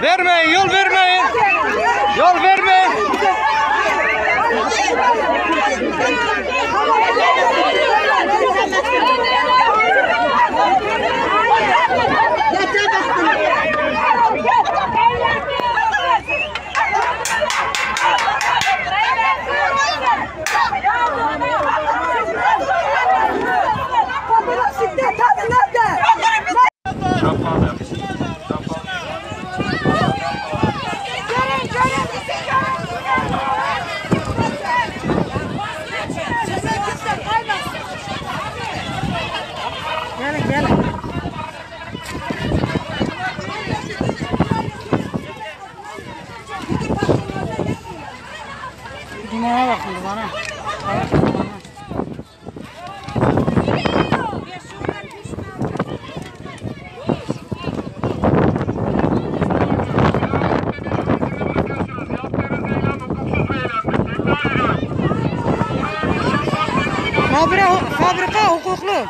Vermeyin, yol vermeyin. Yol vermeyin. Dumana bakın dumana. Fabrika hukuklu.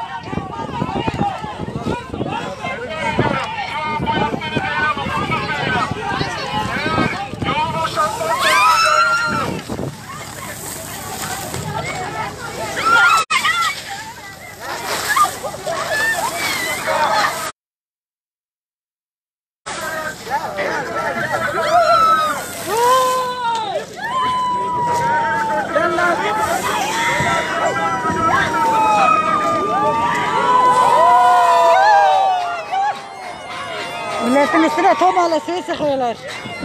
Milletin üstüne tomalı suyu sıkıyorlar.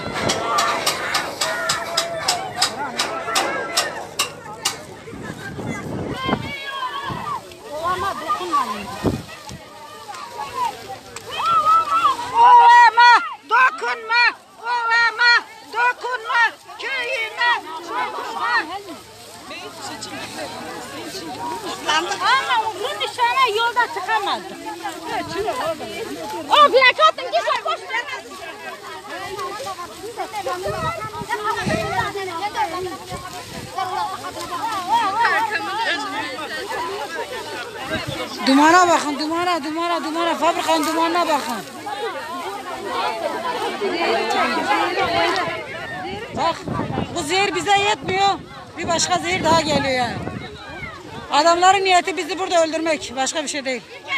Ovama dokunmayın. Ovama dokunma. Ovama dokunma. Köyüme dokunma. Ama uzun nişana yolda çıkamazdı. O plakatın gizli boş vermez. Dumana bakın, dumana. Fabrikanın dumanına bakın. Bak, bu zehir bize yetmiyor. Bir başka zehir daha geliyor yani. Adamların niyeti bizi burada öldürmek. Başka bir şey değil.